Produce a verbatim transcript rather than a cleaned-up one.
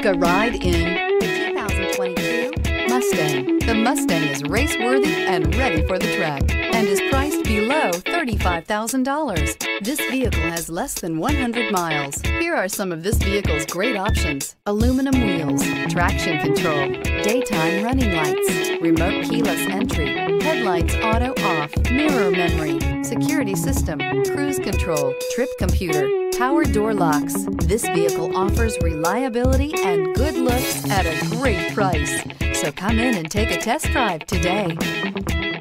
Take a ride in the two thousand twenty-two Mustang. The Mustang is race-worthy and ready for the track and is priced below thirty-five thousand dollars. This vehicle has less than one hundred miles. Here are some of this vehicle's great options: aluminum wheels, traction control, daytime running lights, remote keyless entry, headlights auto off, mirror memory, security system, cruise control, trip computer, power door locks. This vehicle offers reliability and good looks at a great price. So come in and take a test drive today.